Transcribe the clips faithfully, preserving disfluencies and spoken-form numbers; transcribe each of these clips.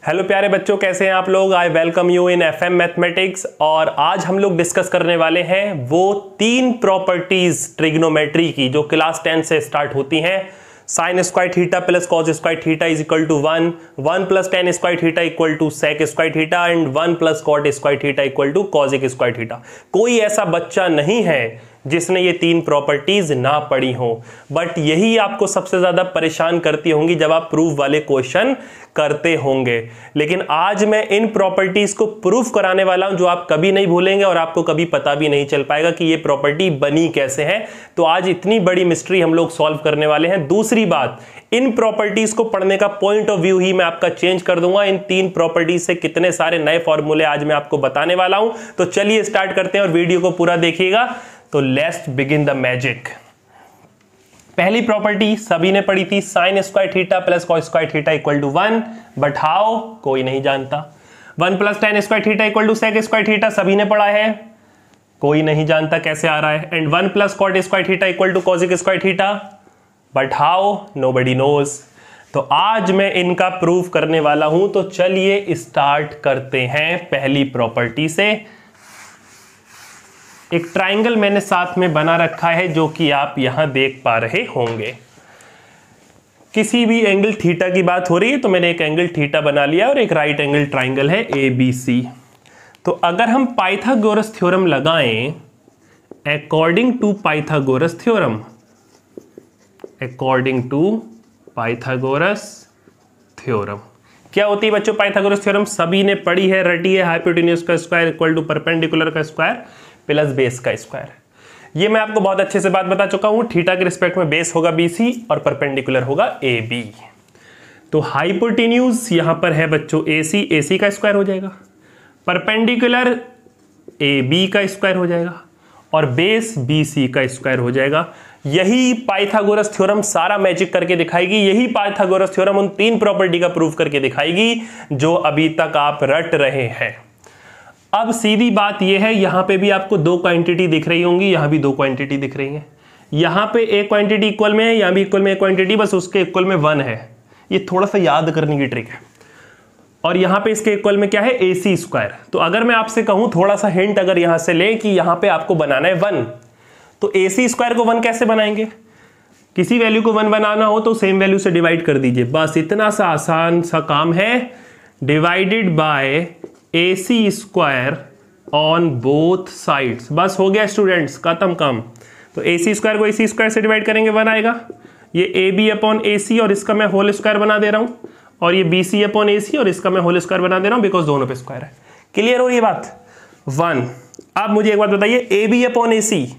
Hello प्यारे बच्चों, कैसे हैं आप लोग। I welcome you in F M mathematics. और आज हम लोग डिस्कस करने वाले हैं वो तीन प्रॉपर्टीज ट्रिग्नोमेट्री की जो क्लास टेन से स्टार्ट होती हैं। Sine square theta plus cos square theta is equal to one, one plus tan square theta equal to sec square theta and one plus cot square theta equal to cosec square theta. कोई ऐसा बच्चा नहीं है जिसने ये तीन properties ना पढ़ी हो, बट यही आपको सबसे ज्यादा परेशान करती होंगी जब आप प्रूफ वाले क्वेश्चन करते होंगे। लेकिन आज मैं इन प्रॉपर्टीज को प्रूफ कराने वाला हूं जो आप कभी नहीं भूलेंगे और आपको कभी पता भी नहीं चल पाएगा कि ये प्रॉपर्टी बनी कैसे है। तो आज इतनी बड़ी मिस्ट्री हम लोग सॉल्व करने वाले हैं। दूसरी बात, इन प्रॉपर्टीज को पढ़ने का पॉइंट ऑफ व्यू ही मैं आपका चेंज कर दूंगा। इन तीन प्रॉपर्टीज से कितने सारे नए फॉर्मूले आज मैं आपको बताने वाला हूं। तो चलिए स्टार्ट करते हैं और वीडियो को पूरा देखिएगा। तो लेट्स बिगिन द मैजिक। पहली प्रॉपर्टी सभी ने पढ़ी थी, sine square theta plus cos square theta equal to one, but how कोई नहीं जानता। One plus tan square theta equal to sec square theta सभी ने पढ़ा है, कोई नहीं जानता कैसे आ रहा है। And one plus cot square theta equal to cosec square theta, but how nobody knows. तो आज मैं इनका प्रूफ करने वाला हूं। तो चलिए स्टार्ट करते हैं पहली प्रॉपर्टी से। एक ट्राइंगल मैंने साथ में बना रखा है जो कि आप यहां देख पा रहे होंगे। किसी भी एंगल थीटा की बात हो रही है तो मैंने एक एंगल थीटा बना लिया और एक राइट एंगल ट्राइंगल है ए बी सी। तो अगर हम पाइथागोरस थ्योरम लगाएं, according to Pythagoras theorem, according to Pythagoras theorem क्या होती है बच्चों पाइथागोरस थ्योरम? सभी ने पढ़ी है, रटी है। हाइपोटेन्यूज का स्क्वायर इक्वल टू परपेंडिकुलर का स्क्वायर प्लस बेस का स्क्वायर। ये मैं आपको बहुत अच्छे से बात बता चुका हूं। थीटा के रिस्पेक्ट में बेस होगा बीसी और परपेंडिकुलर होगा ए बी। तो हाइपोटेन्यूज यहां पर है बच्चों एसी, एसी का स्क्वायर हो जाएगा, परपेंडिकुलर ए बी का स्क्वायर हो जाएगा और बेस बीसी का स्क्वायर हो जाएगा। यही पाइथागोरस थ्योरम सारा मैजिक करके दिखाएगी। यही पाइथागोरस थ्योरम उन तीन प्रॉपर्टी का प्रूफ करके दिखाएगी जो अभी तक आप रट रहे हैं। अब सीधी बात यह है, यहां पे भी आपको दो क्वांटिटी दिख रही होंगी, यहां भी दो क्वांटिटी दिख रही है। यहां पे एक क्वांटिटी इक्वल में है, यहां भी इक्वल में एक क्वांटिटी, बस उसके इक्वल में वन है। ये थोड़ा सा याद करने की ट्रिक है। और यहां पे इसके इक्वल में क्या है? A C square. तो अगर मैं आपसे कहूं थोड़ा सा हिंट अगर यहां से लें कि यहां पे आपको बनाना है वन, तो ए सी स्क्वायर को वन कैसे बनाएंगे? किसी वैल्यू को वन बनाना हो तो सेम वैल्यू से डिवाइड कर दीजिए, बस इतना सा आसान सा काम है। Divided by A C square on both sides, बस हो गया स्टूडेंट्स, खत्म काम। तो ए सी स्क्वायर को ए सी स्क्वायर से डिवाइड करेंगे, वन आएगा। ये ए बी अपॉन ए सी और इसका मैं होल स्क्वायर बना दे रहा हूं, और ये बी सी अपॉन ए सी और इसका मैं होल स्क्वायर बना दे रहा हूं बिकॉज दोनों पे स्क्वायर है। क्लियर हो रही है बात? वन। अब मुझे एक बात बताइए, ए बी अपॉन ए सी,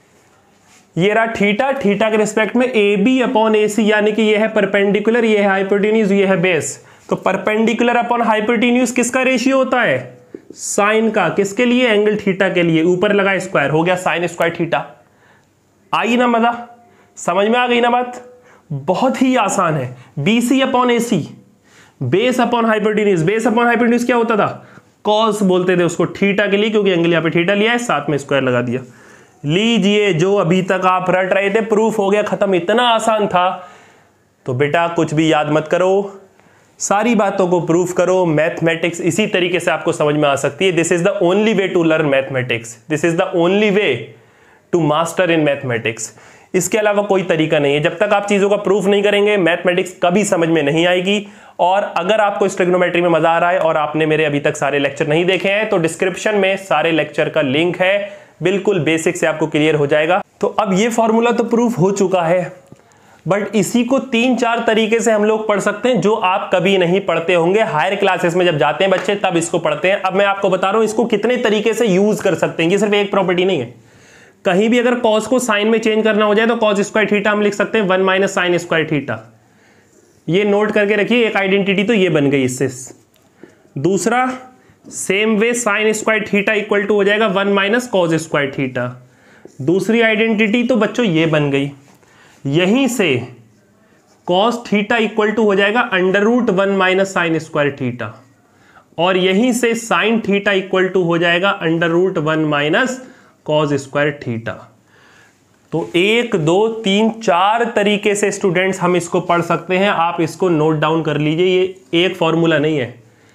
ये रहा थीटा, थीटा के रिस्पेक्ट में ए बी अपॉन ए सी, यानी कि ये है परपेंडिकुलर, ये है हाइपोटेन्यूज, ये है बेस। तो परपेंडिकुलर अपॉन हाइपोटेन्यूज किसका रेशियो होता है? साइन का। किसके लिए? एंगल थीटा के लिए। ऊपर लगा स्क्वायर, हो गया साइन स्क्वायर थीटा। आई ना मजा? समझ में आ गई ना बात? बहुत ही आसान है। BC upon AC, base upon hypotenuse. Base upon hypotenuse क्या होता था? कॉस बोलते थे उसको थीटा के लिए, क्योंकि एंगल यहां पे थीटा लिया है, साथ में स्क्वायर लगा दिया। लीजिए, जो अभी तक आप रट रहे थे प्रूफ हो गया खत्म। इतना आसान था। तो बेटा कुछ भी याद मत करो, सारी बातों को प्रूफ करो। मैथमेटिक्स इसी तरीके से आपको समझ में आ सकती है। This is the only way to learn mathematics, this is the only way to master in mathematics. इसके अलावा कोई तरीका नहीं है। जब तक आप चीजों का प्रूफ नहीं करेंगे मैथमेटिक्स कभी समझ में नहीं आएगी। और अगर आपको इस ट्रिग्नोमेट्री में मजा आ रहा है और आपने मेरे अभी तक सारे लेक्चर नहीं देखे हैं तो डिस्क्रिप्शन में सारे लेक्चर का लिंक है, बिल्कुल बेसिक से आपको क्लियर हो जाएगा। तो अब ये फॉर्मूला तो प्रूफ हो चुका है, बट इसी को तीन चार तरीके से हम लोग पढ़ सकते हैं जो आप कभी नहीं पढ़ते होंगे। हायर क्लासेस में जब जाते हैं बच्चे तब इसको पढ़ते हैं। अब मैं आपको बता रहा हूं इसको कितने तरीके से यूज कर सकते हैं। ये सिर्फ एक प्रॉपर्टी नहीं है। कहीं भी अगर कॉस को साइन में चेंज करना हो जाए तो कॉस स्क्वायर थीटा हम लिख सकते हैं one minus sine square theta. ये नोट करके रखिए, एक आइडेंटिटी तो ये बन गई इससे। दूसरा, same way sine square theta equal to हो जाएगा one minus cos square theta. दूसरी आइडेंटिटी तो बच्चों ये बन गई। यहीं से कॉस थीटा इक्वल टू हो जाएगा under root one minus sine square theta, और यहीं से साइन थीटा इक्वल टू हो जाएगा under root one minus cos square theta. तो एक दो तीन चार तरीके से स्टूडेंट्स हम इसको पढ़ सकते हैं। आप इसको नोट डाउन कर लीजिए, ये एक फॉर्मूला नहीं है,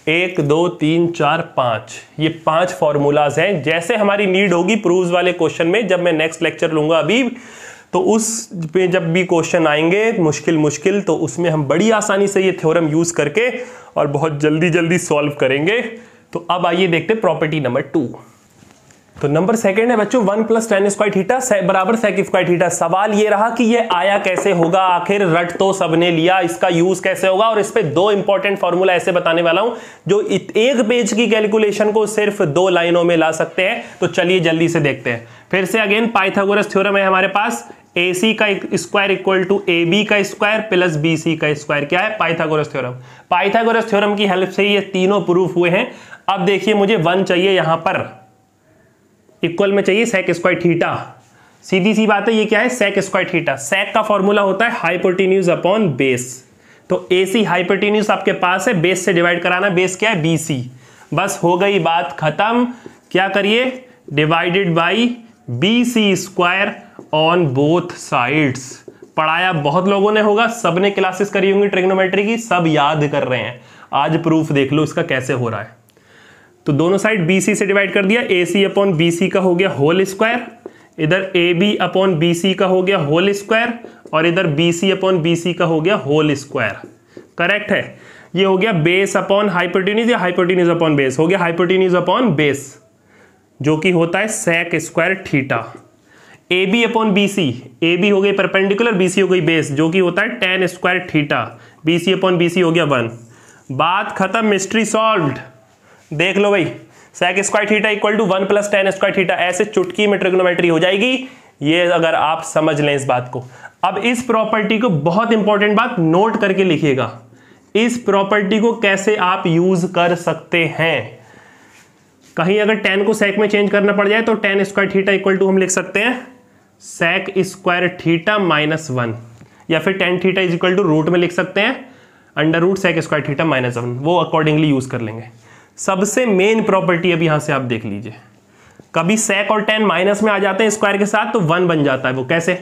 एक दो तीन चार पाँच, ये पांच फॉर्मूलाज हैं। जैसे हमारी नीड होगी प्रूव्स वाले क्वेश्चन में, जब मैं नेक्स्ट लेक्चर लूंगा अभी, तो उस पे जब भी क्वेश्चन आएंगे मुश्किल मुश्किल, तो उसमें हम बड़ी आसानी से ये थ्योरम यूज करके और बहुत जल्दी जल्दी सॉल्व करेंगे। तो अब आइए देखते प्रॉपर्टी नंबर टू। तो नंबर सेकंड है बच्चों one plus tan square theta बराबर सेक स्क्वायर थीटा। सवाल ये रहा कि ये आया कैसे होगा, आखिर रट तो सबने लिया, इसका यूज कैसे होगा। और इस पे दो इंपॉर्टेंट फॉर्मूला ऐसे बताने वाला हूं जो एक पेज की कैलकुलेशन को सिर्फ दो लाइनों में ला सकते हैं। तो चलिए जल्दी से देखते हैं। फिर से अगेन पाइथागोरस थ्योरम है हमारे पास, ए सी का square equal to A B का स्क्वायर प्लस बी सी का स्क्वायर। क्या है? Pythagoras theorem. पाइथागोरस थ्योरम की हेल्प से ये तीनों प्रूफ हुए हैं। अब देखिए मुझे वन चाहिए, यहां पर इक्वल में चाहिए सेक स्क्वायर थीटा। सीधी सी बात है, ये क्या है? Sec square theta. सेक का फॉर्मूला होता है हाइपोटेन्यूज अपॉन बेस। तो ए सी हाइपोटेन्यूज आपके पास है, बेस से डिवाइड कराना, बेस क्या है? B C. बस हो गई बात खत्म। क्या करिए? Divided by B C square on both sides. पढ़ाया बहुत लोगों ने होगा, सबने क्लासेस करी होंगी ट्रिग्नोमेट्री की, सब याद कर रहे हैं। आज प्रूफ देख लो इसका कैसे हो रहा है। तो दोनों साइड बी सी से डिवाइड कर दिया, ए सी अपॉन बी सी का हो गया होल स्क्वायर, इधर A B upon B C का हो गया होल स्क्वायर, और इधर B C upon B C का हो गया होल स्क्वायर। करेक्ट है? ये हो गया बेस अपॉन हाइपोटेन्यूज या हाइपोटेन्यूज अपॉन बेस। हो गया हाइपोटेन्यूज अपॉन बेस, जो कि होता है sec square theta. A B upon B C, A B हो गई परपेंडिकुलर, बी सी हो गई बेस, जो कि होता है tan square theta. B C upon B C हो गया वन। बात खत्म, मिस्ट्री सॉल्व्ड। देख लो भाई, sec square theta equal to one plus tan square theta. ऐसे चुटकी में ट्रिग्नोमेट्री हो जाएगी, ये अगर आप समझ लें इस बात को। अब इस प्रॉपर्टी को, बहुत इंपॉर्टेंट बात नोट करके लिखिएगा, इस प्रॉपर्टी को कैसे आप यूज कर सकते हैं। कहीं अगर टेन को सेक में चेंज करना पड़ जाए तो tan square theta equal to हम लिख सकते हैं sec square theta minus one, या फिर tan theta is equal to root में लिख सकते हैं under root sec square theta minus one. वो अकॉर्डिंगली यूज कर लेंगे। सबसे मेन प्रॉपर्टी अब यहां से आप देख लीजिए, कभी सेक और टेन माइनस में आ जाते हैं स्क्वायर के साथ तो वन बन जाता है। वो कैसे?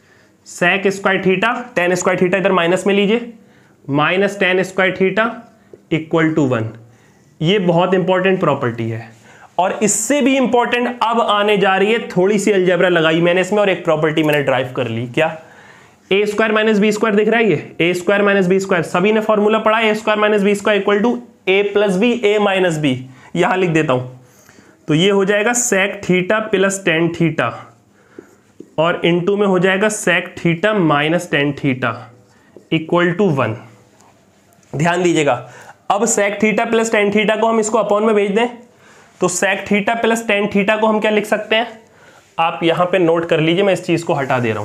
Sec square theta, tan square theta इधर माइनस में लीजिए, minus tan square theta equal to one. ये बहुत इंपॉर्टेंट प्रॉपर्टी है। और इससे भी इंपॉर्टेंट अब आने जा रही है, थोड़ी सी अलजेब्रा लगाई मैंने इसमें और एक प्रॉपर्टी मैंने ड्राइव कर ली। क्या? A square minus B square दिख रहा है? ये A square minus B square, सभी ने फॉर्मूला पढ़ा है। A square minus B square equal to A plus B, A minus B. यहां लिख देता हूं, तो ये हो जाएगा sec theta plus tan theta, और इनटू में हो जाएगा sec theta minus tan theta equal to one. ध्यान दीजिएगा, अब sec theta plus tan theta को हम इसको अपॉन में भेज दें, तो sec theta plus tan theta को हम क्या लिख सकते हैं? आप यहां पे नोट कर लीजिए, मैं इस चीज को हटा दे रहा हूं।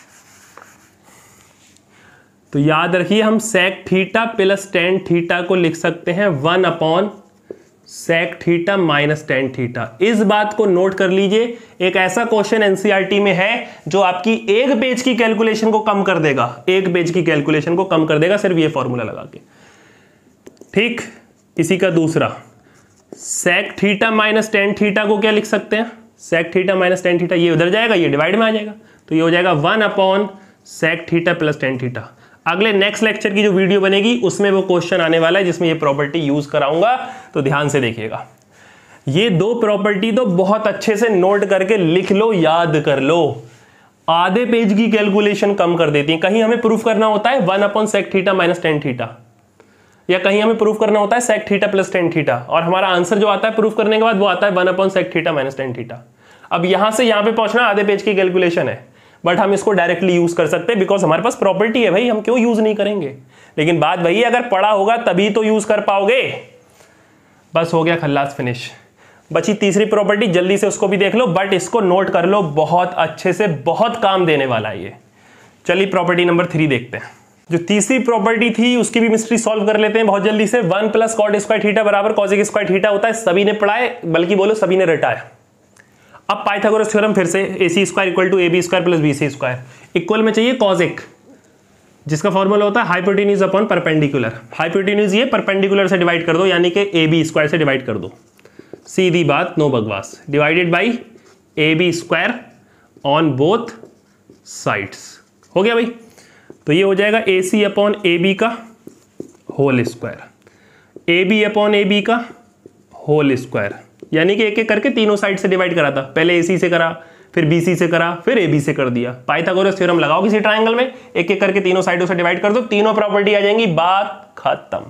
तो याद रखिए, हम sec theta plus tan theta को लिख सकते हैं one upon sec theta minus tan theta. इस बात को नोट कर लीजिए। एक ऐसा क्वेश्चन एनसीईआरटी में है जो आपकी एक पेज की कैलकुलेशन को कम कर देगा, एक पेज की कैलकुलेशन को कम कर देगा सिर्फ ये फॉर्मूला लगा के। ठीक, इसी का दूसरा, sec theta minus tan theta को क्या लिख सकते हैं? Sec theta minus tan theta, ये उधर जाएगा, ये डिवाइड में आ जाएगा, तो ये हो जाएगा one upon sec theta plus tan theta. अगले नेक्स्ट लेक्चर की जो वीडियो बनेगी उसमें वो क्वेश्चन आने वाला है जिसमें ये प्रॉपर्टी यूज कराऊंगा, तो ध्यान से देखिएगा। ये दो प्रॉपर्टी तो बहुत अच्छे से नोट करके लिख लो, याद कर लो, आधे पेज की कैलकुलेशन कम कर देती है। कहीं हमें प्रूफ करना होता है one upon sec theta minus tan theta, या कहीं हमें प्रूफ करना होता है sec theta plus tan theta, और हमारा आंसर जो आता है प्रूफ करने के बाद वो आता है one upon sec theta minus tan theta. अब यहां से यहां पे पहुंचना आधे पेज की कैलकुलेशन है, बट हम इसको डायरेक्टली यूज कर सकते हैं बिकॉज हमारे पास प्रॉपर्टी है भाई, हम क्यों यूज नहीं करेंगे। लेकिन बात वही, अगर पढ़ा होगा तभी तो यूज कर पाओगे। बस हो गया खल्लास, फिनिश। बची तीसरी प्रॉपर्टी, जल्दी से उसको भी देख लो, बट इसको नोट कर लो बहुत अच्छे से, बहुत काम देने वाला है ये। चलिए प्रॉपर्टी नंबर थ्री देखते हैं। जो तीसरी प्रॉपर्टी थी उसकी भी मिस्ट्री सॉल्व कर लेते हैं बहुत जल्दी से। One plus cot square theta बराबर कॉसेक स्क्वायर थीटा होता है, सभी ने पढ़ा है, बल्कि बोलो सभी ने रटा है। अब पाइथागोरस थ्योरम फिर से, A C square equal to A B square plus B C square. Equal में चाहिए कॉसेक, जिसका फॉर्मूला होता है हाइपोटेन्यूज अपॉन परपेंडिकुलर। हाइपोटेन्यूज ये परपेंडिकुलर से डिवाइड कर दो, यानी कि ए बी स्क्वायर से डिवाइड कर दो, सीधी बात, नो बकवास। Divided by A B square on both sides. हो गया भाई, तो ये हो जाएगा A C upon A B का whole square. A B upon A B का होल स्क्वायर, यानी कि एक एक करके तीनों साइड से डिवाइड करा था। पहले ए सी से करा, फिर बी सी से करा, फिर ए बी से कर दिया। पाइथागोरस थ्योरम लगाओ किसी ट्रायंगल में, एक एक करके तीनों साइडों से डिवाइड कर दो, तीनों प्रॉपर्टी आ जाएंगी, बात खत्म।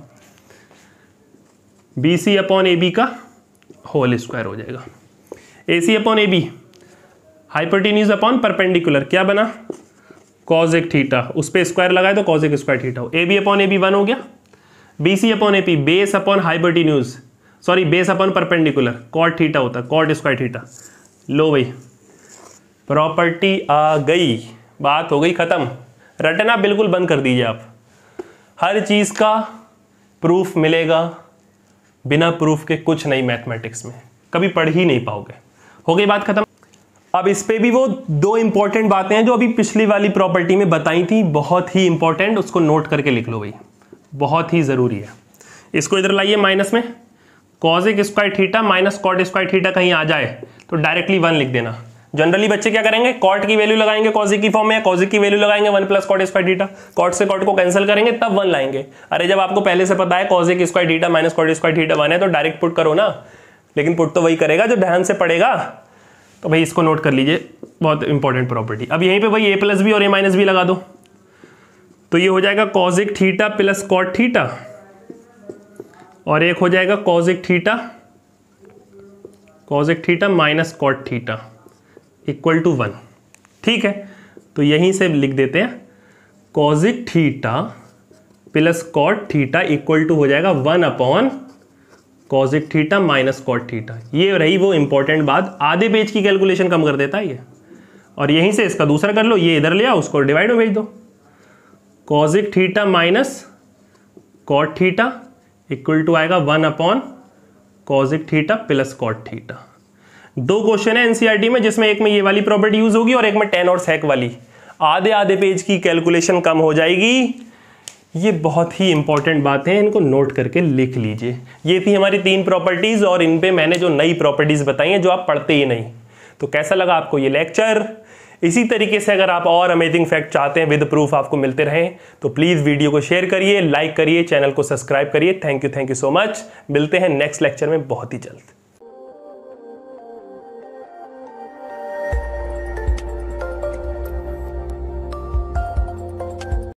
B C upon A B का होल स्क्वायर हो जाएगा। A C upon A B hypotenuse upon perpendicular, क्या बना? कॉज एक थीटा, उस पर स्क्वायर लगाए तो कॉज एक स्क्वायर थीटा हो। A B upon A B one हो गया। B C upon A P base upon hypotenuse, sorry base upon perpendicular, cot theta होता है, कॉट स्क्वायर थीटा। लो भाई प्रॉपर्टी आ गई, बात हो गई खत्म। रटना बिल्कुल बंद कर दीजिए आप, हर चीज का प्रूफ मिलेगा, बिना प्रूफ के कुछ नहीं मैथमेटिक्स में, कभी पढ़ ही नहीं पाओगे। हो गई बात खत्म। अब इस पे भी वो दो इंपॉर्टेंट बातें हैं जो अभी पिछली वाली प्रॉपर्टी में बताई थी, बहुत ही इंपॉर्टेंट, उसको नोट करके लिख लो भाई, बहुत ही जरूरी है। इसको इधर लाइए माइनस में, cosec square theta minus cot square theta कहीं आ जाए तो डायरेक्टली वन लिख देना। जनरली बच्चे क्या करेंगे, कॉट की वैल्यू लगाएंगे कॉजिक की फॉर्म में, कॉजिक की वैल्यू लगाएंगे one plus cot square theta, cot से कॉट को कैंसिल करेंगे तब वन लाएंगे। अरे जब आपको पहले से पता है cosec square theta minus cot square theta one है तो डायरेक्ट पुट करो ना, लेकिन पुट तो वही करेगा जो ध्यान से पढ़ेगा। तो भाई इसको नोट कर लीजिए, बहुत इंपॉर्टेंट प्रॉपर्टी। अब यहीं पे भाई ए प्लस बी और ए माइनस बी लगा दो, तो ये हो जाएगा cosec theta plus cot theta, और एक हो जाएगा cosec theta cosec theta minus cot theta equal to one. ठीक है, तो यहीं से लिख देते हैं cosec theta plus cot theta equal to हो जाएगा one upon cosec theta minus cot theta. ये रही वो इंपॉर्टेंट बात, आधे पेज की कैलकुलेशन कम कर देता है ये। और यहीं से इसका दूसरा कर लो, ये इधर ले आओ, उसको डिवाइड में भेज दो, cosec theta minus cot theta equal to आएगा one upon cosec theta plus cot theta. दो क्वेश्चन है एनसीईआरटी में जिसमें एक में ये वाली प्रॉपर्टी यूज होगी और एक में टेन और सेक वाली, आधे आधे पेज की कैलकुलेशन कम हो जाएगी। ये बहुत ही इंपॉर्टेंट बातें हैं, इनको नोट करके लिख लीजिए। ये थी हमारी तीन प्रॉपर्टीज और इन पे मैंने जो नई प्रॉपर्टीज बताई हैं जो आप पढ़ते ही नहीं। तो कैसा लगा आपको ये लेक्चर? इसी तरीके से अगर आप और अमेजिंग फैक्ट चाहते हैं विद प्रूफ आपको मिलते रहें तो प्लीज वीडियो को शेयर करिए, लाइक करिए, चैनल को सब्सक्राइब करिए। Thank you thank you so much. मिलते हैं नेक्स्ट लेक्चर में बहुत ही जल्द।